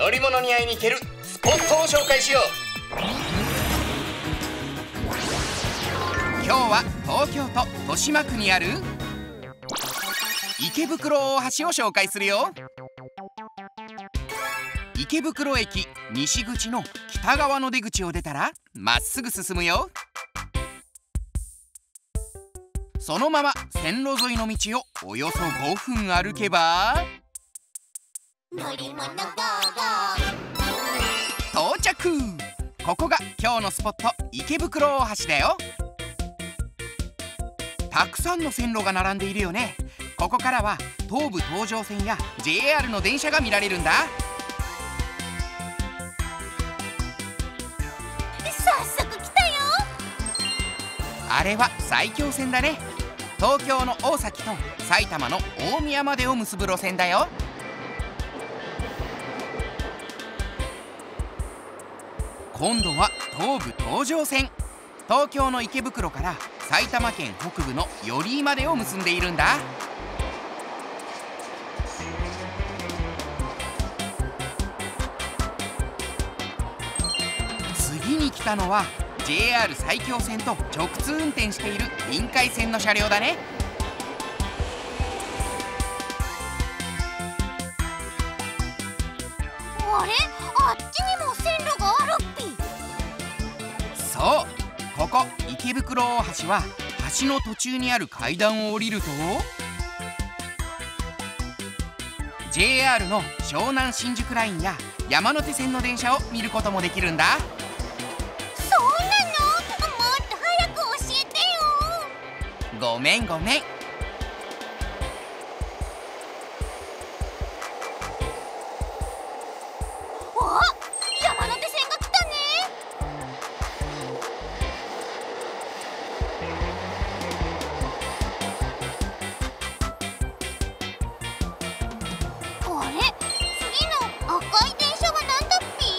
乗り物に会いに行けるスポットを紹介しよう。 今日は東京都豊島区にある池袋大橋を紹介するよ。池袋駅西口の北側の出口を出たらまっすぐ進むよ。そのまま線路沿いの道をおよそ5分歩けば乗り物ゴーゴ到着。ここが今日のスポット池袋大橋だよ。たくさんの線路が並んでいるよね。ここからは東武東上線や JR の電車が見られるんだ。 早速来たよ。 あれは埼京線だね。東京の大崎と埼玉の大宮までを結ぶ路線だよ。今度は東武東上線。東京の池袋から埼玉県北部の寄居までを結んでいるんだ。次に来たのは JR 埼京線と直通運転している臨海線の車両だね。 あれ、あっちにも線路があるっぴ。 そう、ここ池袋大橋は橋の途中にある階段を降りると JR の湘南新宿ラインや山手線の電車を見ることもできるんだ。 そうなの？もっと早く教えてよ。 ごめんごめん。 あ、山手線が来たね。あれ、次の赤い電車はなんだっぴ？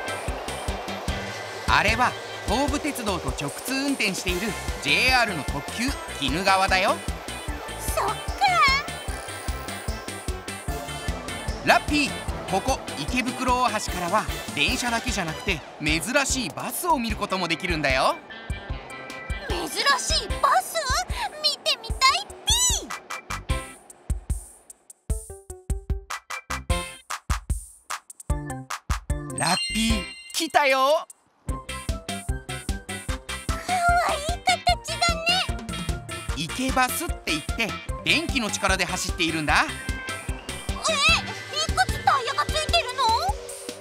あれは東武鉄道と直通運転している JR の特急鬼怒川だよ。 そっか。 ラッピー、ここ池袋大橋からは電車だけじゃなくて珍しいバスを見ることもできるんだよ。 珍しいバス？見てみたいっぴ。 ラッピー、来たよ。 かわいい形だね。 池バスって言って電気の力で走っているんだ。 いくつタイヤがついてるの？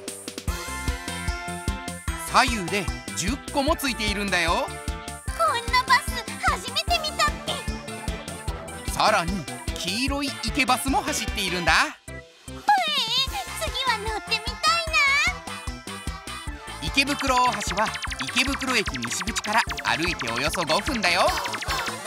左右で10個もついているんだよ。 こんなバス初めて見たっぴ。 さらに黄色い池バスも走っているんだ。 次は乗ってみたいな。 池袋大橋は池袋駅西口から歩いておよそ5分だよ。 な。